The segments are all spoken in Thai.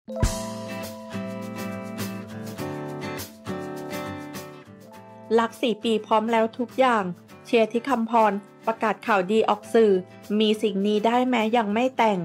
รัก4 ปีพร้อมแล้วทุกอย่างเชียร์ที่คำพรประกาศข่าวดีออกสื่อมีสิ่งนี้ได้แม้ยังไม่แต่ง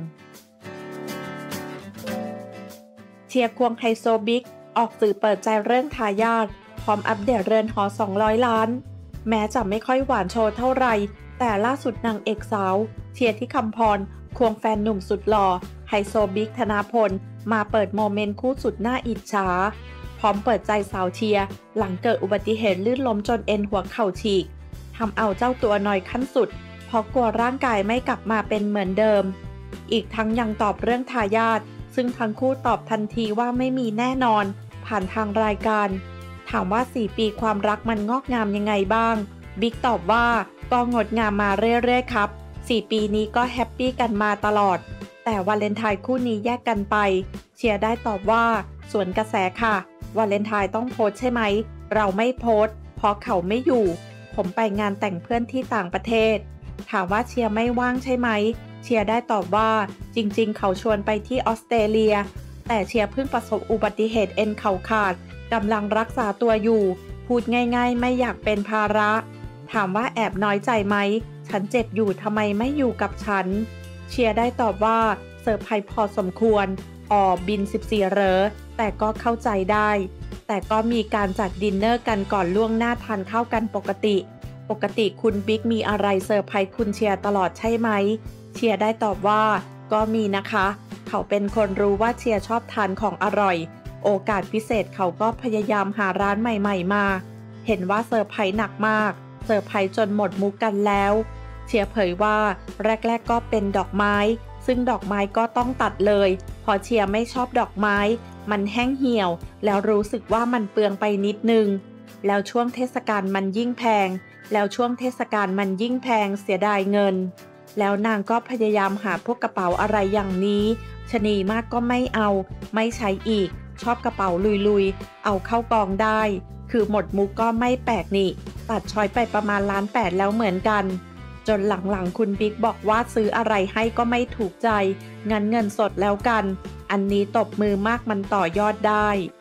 เชียร์ควงไฮโซบิ๊กออกสื่อเปิดใจเรื่องทายาทพร้อมอัปเดตเรือนหอ200 ล้านแม้จะไม่ค่อยหวานโชว์เท่าไหร่แต่ล่าสุดนางเอกสาวเชียร์ที่คำพรควงแฟนหนุ่มสุดหล่อไฮโซบิ๊กธนาพลมาเปิดโมเมนต์คู่สุดน่าอิจฉาพร้อมเปิดใจสาวเชียร์หลังเกิดอุบัติเหตุลื่นล้มจนเอ็นหัวเข่าฉีกทำเอาเจ้าตัวหน่อยขั้นสุดเพราะกลัวร่างกายไม่กลับมาเป็นเหมือนเดิมอีกทั้งยังตอบเรื่องทายาทซึ่งทั้งคู่ตอบทันทีว่าไม่มีแน่นอนผ่านทางรายการถามว่า4 ปีความรักมันงอกงามยังไงบ้างบิ๊กตอบว่าก็งดงามมาเรื่อยๆครับ4 ปีนี้ก็แฮปปี้กันมาตลอดแต่วาเลนไทน์คู่นี้แยกกันไปเชียร์ได้ตอบว่าสวนกระแสค่ะวาเลนไทน์ต้องโพสใช่ไหมเราไม่โพสเพราะเขาไม่อยู่ผมไปงานแต่งเพื่อนที่ต่างประเทศถามว่าเชียร์ไม่ว่างใช่ไหมเชียร์ได้ตอบว่าจริงๆเขาชวนไปที่ออสเตรเลียแต่เชียร์เพิ่งประสบอุบัติเหตุเอ็นเข่าขาดกำลังรักษาตัวอยู่พูดง่ายๆไม่อยากเป็นภาระถามว่าแอบน้อยใจไหมฉันเจ็บอยู่ทำไมไม่อยู่กับฉันเชียร์ได้ตอบว่าเซอร์ไพรส์พอสมควรบิน14เหรอแต่ก็เข้าใจได้แต่ก็มีการจัดดินเนอร์กันก่อนล่วงหน้าทานข้าวกันปกติคุณบิ๊กมีอะไรเซอร์ไพรส์คุณเชียร์ตลอดใช่ไหมเชียร์ได้ตอบว่าก็มีนะคะเขาเป็นคนรู้ว่าเชียร์ชอบทานของอร่อยโอกาสพิเศษเขาก็พยายามหาร้านใหม่ๆมาเห็นว่าเซอร์ไพรส์หนักมากเซอร์ไพรส์จนหมดมุกกันแล้วเชียร์เผยว่าแรกๆก็เป็นดอกไม้ซึ่งดอกไม้ก็ต้องตัดเลยเพราะเชียร์ไม่ชอบดอกไม้มันแห้งเหี่ยวแล้วรู้สึกว่ามันเปลืองไปนิดนึงแล้วช่วงเทศกาลมันยิ่งแพงเสียดายเงินแล้วนางก็พยายามหาพวกกระเป๋าอะไรอย่างนี้ชะนีมากก็ไม่เอาไม่ใช้อีกชอบกระเป๋าลุยๆเอาเข้ากองได้คือหมดมุกก็ไม่แปลกนี่ตัดช้อยไปประมาณ1.8 ล้านแล้วเหมือนกันจนหลังๆคุณบิ๊กบอกว่าซื้ออะไรให้ก็ไม่ถูกใจงั้นเงินสดแล้วกันอันนี้ตบมือมากมันต่อยอดได้